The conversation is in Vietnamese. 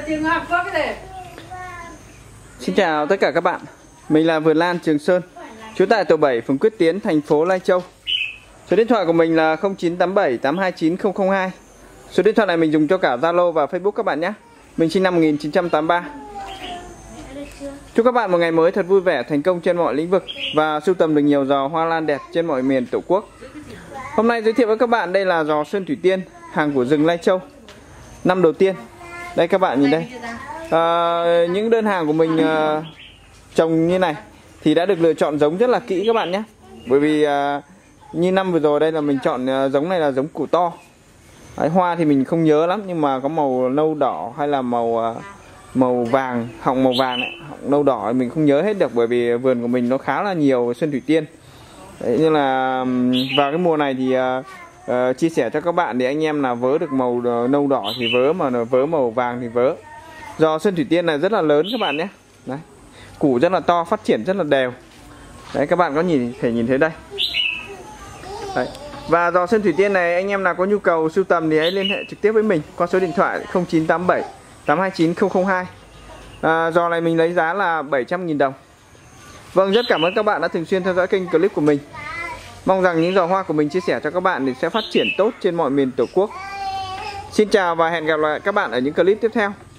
Xin chào tất cả các bạn. Mình là Vườn Lan Trường Sơn, trú tại tổ 7 phường Quyết Tiến, thành phố Lai Châu. Số điện thoại của mình là 0987 829 002. Số điện thoại này mình dùng cho cả Zalo và Facebook các bạn nhé. Mình sinh năm 1983. Chúc các bạn một ngày mới thật vui vẻ, thành công trên mọi lĩnh vực và sưu tầm được nhiều giò hoa lan đẹp trên mọi miền Tổ quốc. Hôm nay giới thiệu với các bạn đây là giò Sơn Thủy Tiên, hàng của rừng Lai Châu, năm đầu tiên. Đây các bạn nhìn đây. Những đơn hàng của mình trồng như này thì đã được lựa chọn giống rất là kỹ các bạn nhé. Bởi vì như năm vừa rồi đây là mình chọn giống này là giống củ to. Đấy, hoa thì mình không nhớ lắm nhưng mà có màu nâu đỏ hay là màu vàng, họng màu vàng ấy, họng nâu đỏ mình không nhớ hết được, bởi vì vườn của mình nó khá là nhiều Sơn Thủy Tiên. Đấy, như là vào cái mùa này thì chia sẻ cho các bạn để anh em nào vớ được màu nâu đỏ thì vớ, mà vớ màu vàng thì vớ. Giò Sơn Thủy Tiên này rất là lớn các bạn nhé. Đấy, củ rất là to, phát triển rất là đều. Đấy, các bạn có thể nhìn thấy đây. Đấy. Và giò Sơn Thủy Tiên này anh em nào có nhu cầu sưu tầm thì hãy liên hệ trực tiếp với mình qua số điện thoại 0987 829 002. Giò này mình lấy giá là 700.000 đồng. Vâng, rất cảm ơn các bạn đã thường xuyên theo dõi kênh clip của mình. Mong rằng những giò hoa của mình chia sẻ cho các bạn thì sẽ phát triển tốt trên mọi miền Tổ quốc. Xin chào và hẹn gặp lại các bạn ở những clip tiếp theo.